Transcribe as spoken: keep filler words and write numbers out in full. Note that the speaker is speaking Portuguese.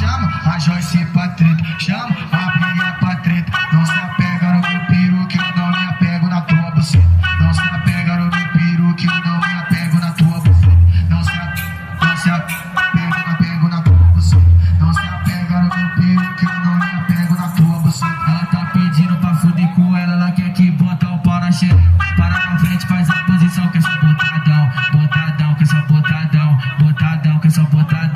chama a Joyce pra treta, chama a Brilha pra treta. Não se apega no meu piru que eu não me apego na tua buceta. Não se apega no meu piru que eu não me apego na tua buceta. Não se não se apega, não apego na tua buceta. Não se apega no meu piru que eu não me apego na tua buceta. Ela tá pedindo pra fuder com ela, ela quer que bota o pau na xereca. Para na frente, faz a posição, que é só botadão, botadão, que é só botadão, botadão, que é só botadão.